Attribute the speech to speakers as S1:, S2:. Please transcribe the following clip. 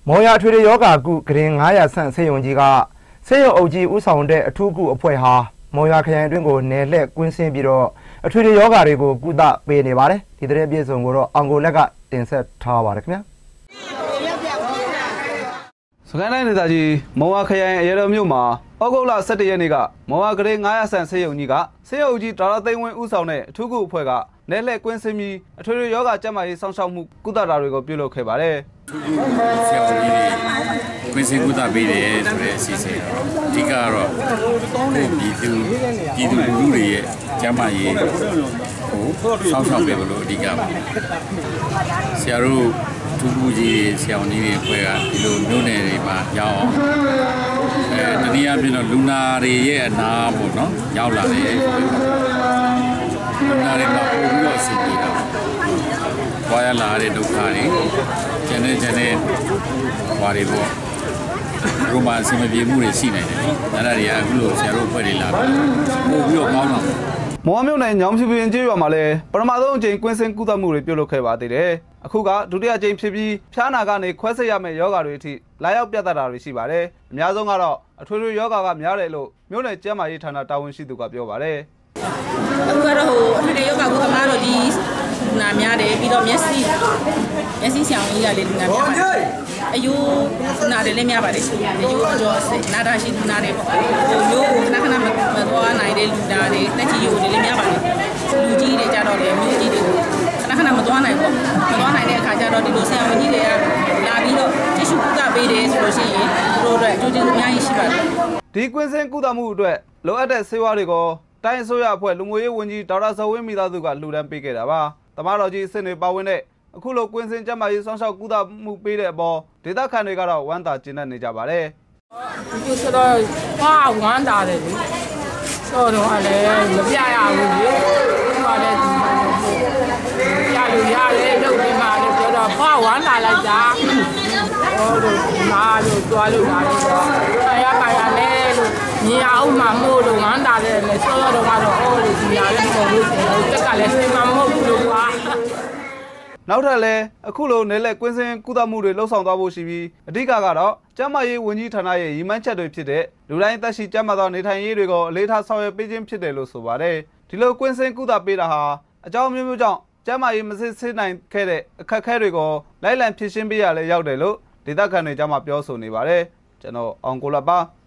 S1: မော်ရထွေယောဂကုဂရင်900ဆန့်ဆေးရုံကြီးကဆေးရုံအုပ်ကြီးဥဆောင်တဲ့အထူးကုအဖွဲ့ဟာမော်ရခရိုင်အတွင်းကိုနယ်လှည့်ကွင်းဆင်းပြီးတော့အထွေယောဂတွေကိုကုသပေးနေပါတယ်ဒီတဲ့ပြည်စုံကိုတော့အောင်ကိုလက်ကတင်ဆက်ထားပါတယ်ခင်ဗျာ
S2: စကိုင်းတိုင်းဒေသကြီးမော်ဝါခရိုင်အရေတော်မြို့မှာဩဂုတ်လ17ရက်နေ့ကမော်ဝါဂရေ900ဆန်ဆေးရုံကြီးကဆေးရုံကြီးဒေါ်လာသိန်းဝင်းဦးဆောင်တဲ့အထူးကုအဖွဲ့ကနယ်လှည့်ကွင်းဆင်းပြီးအထွေထွေယောဂကျန်းမာရေးစောင့်ရှောက်မှုကုသတာတွေကိုပြုလုပ်ခဲ့ပါတယ်
S3: ဆရာဝန်ကြီးတွေကွင်းဆင်းကုသပေးတယ်ဆိုတဲ့အစီအစဉ်အဓိကတော့ပြည်သူလူထုတွေရဲ့ကျန်းမာရေးကိုစောင့်ရှောက်ပေးလို့အဓိကပါဆရာတို့ထူးထူးကြီးဆရာဝန်ကြီးတွေအဖွဲ့ကဒီလိုမျိုးနယ်တွေမှာရောက်အောင်တနည်းအားဖြင့်တော့လူနာတွေရဲ့အနာပေါ့နော်ရောက်လာတယ်လူနာတွေမှာပို့ပြီးတော့ဆင်ပြေတာပွားရလာတဲ့ဒုက္ခတွေကျန်တဲ့ဟွာတွေပေါ့ရိုမာအဆင်မပြေမှုတွေရှိနေတယ်နော်အဲ့ဒါတွေကအခုလိုဆရာတို့အဖွဲ့တွေလာပြီးပို့ပြီးတော့ကောင်းတော့
S2: မော်မြို့နယ်ညောင်ဖြူပင်ကျေးရွာမှာလည်းပထမဆုံးအကြိမ်ကွင်းဆင်းကုသမှုတွေပြုလုပ်ခဲ့ပါသေးတယ်အခုကဒုတိယအကြိမ်ဖြစ်ပြီးဖျားနာကနေခွဲစိတ်ရမယ့်ယောဂတွေအထိလာရောက်ပြသတာတွေရှိပါတယ်အများဆုံးကတော့အထွေထွေယောဂကများတယ်လို့မြို့နယ်ကျန်းမာရေးဌာနတာဝန်ရှိသူကပြောပါတယ်
S4: အခုကတော့အထွေထွေယောဂကိုသမားတို့ဒီနာများတယ်ပြီးတော့မျက်စိဆောင်ကြီးကလည်းဒီနာများပါတယ်အယိုးနာတယ်လည်းများပါတယ်အယိုးကြောနာတာရှိနာတယ်ပေါ့ရိုးကိုခဏမသွားနိုင်တဲ့လူနာတွေတက်ကြီးရိုးတွေလည်းများပါတယ်လူကြီးတွေကြတော့လေမျိုးကြီးတွေခဏမသွားနိုင်ပေါ့မသွားနိုင်တဲ့အခါကျတော့ဒီလိုဆရာဝန်ကြီးတွေကလာပြီးတော့တ िश ကုသပေးတယ်ဆိုလို့ရှိရင်သူတို့အတွက်အကျိုးကျေးဇူးအများကြီးရှိပါတယ်
S2: ဒီကွင်းဆင်းကုသမှုအတွက်လိုအပ်တဲ့ဆေးဝါးတွေကိုတိုင်းအစိုးရအဖွဲ့လူငွေရေးဝန်ကြီးဒေါက်တာဇော်ဝင်းမိသားစုကလှူဒန်းပေးခဲ့တာပါတမတော်ကြီးစစ်နေပါဝင်တဲ့အခုလိုကွင်းဆင်းကျန်းမာရေးစောင့်ရှောက်ကုသမှုပေးတဲ့အပေါ်ဒေသခံတွေကတော့ဝမ်းသာကျေနပ်နေကြပါတယ်
S5: ဒီဆိုတော့ဝမ်းသာတယ်လေဆိုတော့လည်းမပြရဘူးလေဘာလဲပြလို့ရတယ်လုပ်ပြီးမှလည်းပြောတော့ဝမ်းသာလိုက်တာဟောလို့မာလို့တွားလို့ရတယ်ဆိုတော့ရပါရလဲလို့မြင်အောင်မှမို့လို့ဝမ်းသာတယ်လေဆိုတော့ကတော့လို့ဒီရလည်းပေါ်လို့တက်ကလည်းစိတ်မမဟုတ်ဘူးလို့ကွာ
S2: နောက်ထပ်လည်းအခုလိုနယ်လက်ကွင်းစင်းကုသမှုတွေလှုပ်ဆောင်သွားဖို့ရှိပြီးအဓိကကတော့ကျန်းမာရေးဝန်ကြီးဌာနရဲ့ရည်မှန်းချက်တွေဖြစ်တဲ့လူတိုင်းသက်ရှိကျန်းမာသောနေထိုင်ရေးတွေကိုအလေးထားဆောင်ရွက်ပေးခြင်းဖြစ်တယ်လို့ဆိုပါတယ်ဒီလိုကွင်းစင်းကုသပေးတာဟာအကြောင်းမျိုးမျိုးကြောင့်ကျန်းမာရေးမစစ်ဆေးနိုင်ခဲ့တဲ့အခက်အခဲတွေကိုလိုက်လံဖြေရှင်းပေးရလဲရောက်တယ်လို့ဒေသခံတွေကြားမှာပြောဆိုနေပါတယ်ကျွန်တော်အောင်ကိုလပါ